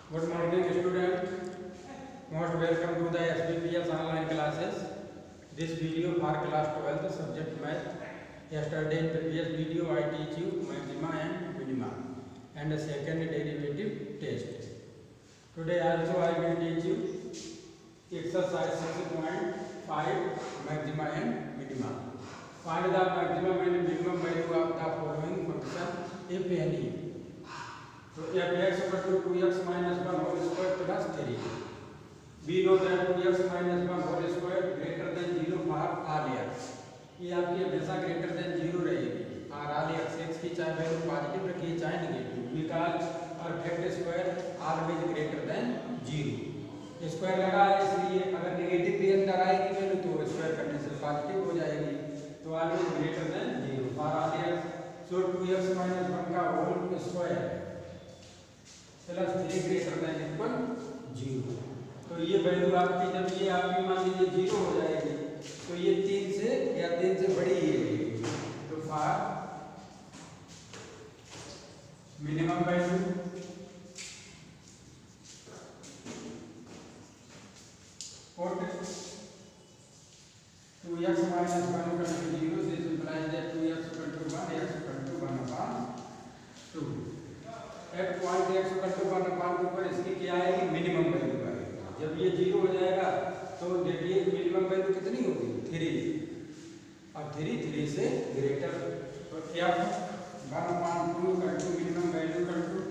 Good morning, student. Most welcome to the SBPS online classes. This video for class 12 subject math. Yesterday in previous video I teach you maxima and minima and a second derivative test. Today also I will teach you exercise 6.5 maxima and minima. Find the maximum and minimum value of the following function if any. So f(x) equal to 2x minus 1 whole square plus 3. We know that 2x minus 1 whole square greater than 0 for all x. ये आपकी हमेशा greater than 0 रहेगी और all x की चाहे value positive रखिए चाहे negative, because perfect square always greater than 0. Square लगा है इसलिए अगर नेगेटिव भी अंदर आएगी वैल्यू तो स्क्वायर करने से पॉजिटिव हो जाएगी, तो always greater than 0 for all x. So 2x minus 1 का whole square plus 3 greater than equal 0. तो ये वैल्यू आपकी जब ये आपकी मान लीजिए 0 हो जाएगी तो ये 3 से या 3 से बड़ी ही रहेगी. तो for minimum value put 2x minus 1 equal to 0. This implies that 2x equal to 1, x equal to 1 upon 2. At point x equal to 1 upon 2 पर इसकी क्या आएगी मिनिमम वैल्यू आएगी. जब ये 0 हो जाएगा तो देखिए मिनिमम वैल्यू कितनी होगी 3 और 3 से ग्रेटर. तो f 1 upon 2 equal to minimum value equal to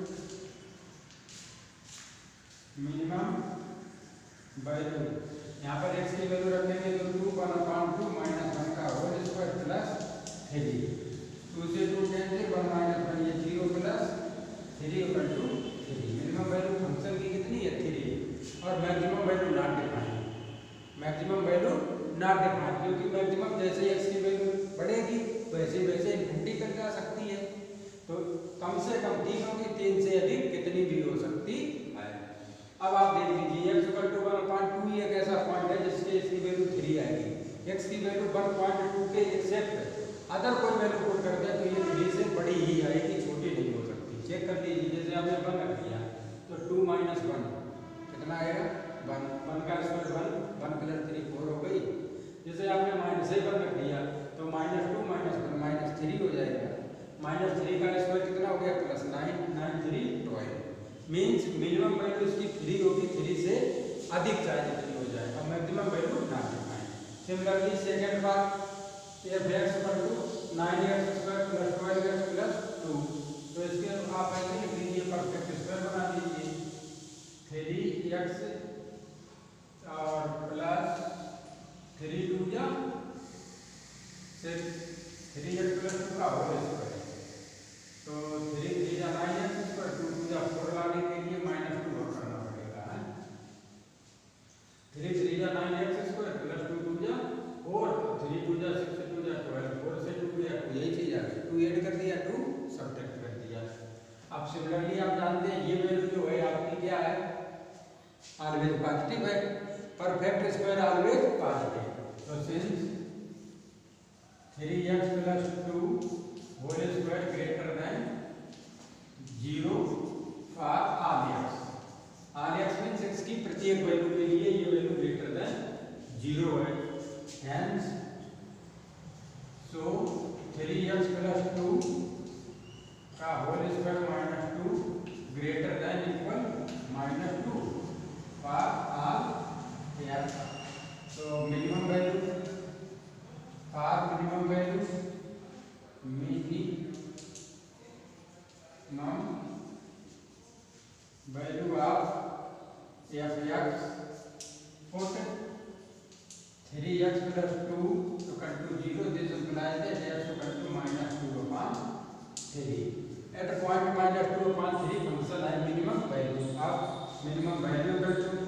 minimum value. यहाँ पर x की वैल्यू रखेंगे तो 2 1 अपॉन 2 माइनस 1 का होल स्क्वायर प्लस 3. 2 से 2 कैंसिल 1 माइनस 1 ये 0 plus 3 equal to 3. Minimum value function की कितनी है 3 और maximum value not defined. Maximum value not defined क्योंकि मैक्सिमम जैसे x की वैल्यू बढ़ेगी वैसे वैसे इनफिनिटी तक जा सकती है. तो कम से कम 3 होगी, 3 से अधिक कितनी भी हो सकती है. अब आप देख लीजिए x इक्वल टू 1 अपॉन 2 ही एक ऐसा पॉइंट है जिसके इसकी वैल्यू 3 आएगी. x की वैल्यू 1.2 के एक्सेप्ट अदर कोई वैल्यू पुट कर दे तो ये 3 से बड़ी ही आएगी, छोटी नहीं हो सकती. चेक कर लीजिए जैसे हमने 1 रख दिया तो 2 माइनस 1 कितना आएगा 1. 1 का स्क्वायर 1 प्लस 3 4 हो गई. जैसे आपने माइनस 1 रख दिया तो माइनस 2 माइनस 1 माइनस 3 हो जाएगा. माइनस 3 का स्क्वायर कितना हो गया प्लस 9 9 3 12. मीन्स मिनिमम वैल्यू इसकी 3 होगी, 3 से अधिक चाहे जितनी हो जाए. अब मैक्सिमम वैल्यू ना डिफाइन. सिमिलरली सेकंड बार f(x) equal to 9x square plus 12x plus 2. तो इसके आप ऐसे लिख लीजिए परफेक्ट स्क्वायर बना लीजिए 3x और प्लस 3 2 या 3x प्लस 2 का होल स्क्वायर. तो 3 3 या 9x स्क्वायर 2 2 या 4 लाने के लिए माइनस 2 करना पड़ेगा. 3 3 या 9x स्क्वायर प्लस 2 2 या 4 3 2 या 6 2 या 12 4 से 2 या यही चीज आ गई. 2 ऐड कर दिया 2 सब्ट्रैक्ट कर दिया. अब सिमिलरली आप जानते हैं ये वैल्यू जो है आपकी क्या है ऑलवेज पॉजिटिव है. Perfect square always positive. तो since 3x plus 2 whole square greater than 0 for all x. All x means x की प्रत्येक वैल्यू के लिए ये वैल्यू ग्रेटर देन 0 है. हेंस सो 3x प्लस 2 का whole square minus 2 greater than equal minus 2 for all x. तो minimum value for minimum value value of f(x) put 3x plus 2 equal to 0. This implies that x equal to minus 2 upon 3. At point minus 2 upon 3 function है minimum value. अब minimum value equal to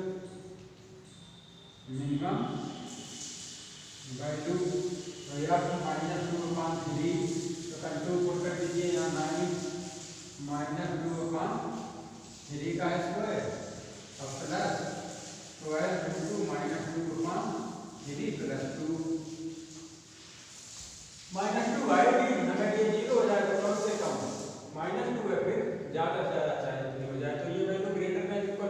minimum value तो f minus 2 upon 3 equal to put कर दीजिए यहाँ 9 minus 2 upon 3 का square और plus 12 into minus 2 upon 3 plus 2 minus 2 आएगी. हमें ये 0 हो जाए तो कम से कम माइनस 2 है, फिर ज्यादा से ज्यादा चाहे जितनी हो जाए. तो ये value greater than equal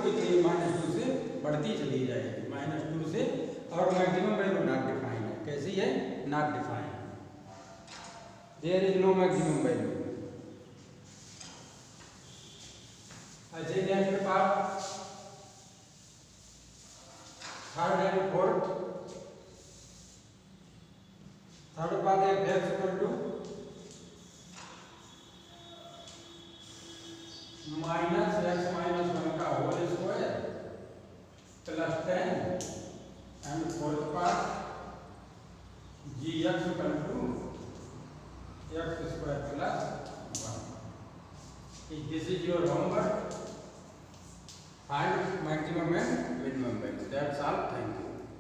to तो ये -2 से बढ़ती चली जाएगी, -2 से, और मैक्सिमम वैल्यू नॉट डिफाइंड है। कैसी है? Not defined, there is no maximum value. अच्छा, next part third and fourth. Third part है x इक्वल टू -x-1 का whole square plus 10 and fourth part gx equal to x square plus 1। This is your homework, find maximum and minimum value. That's all, thank you.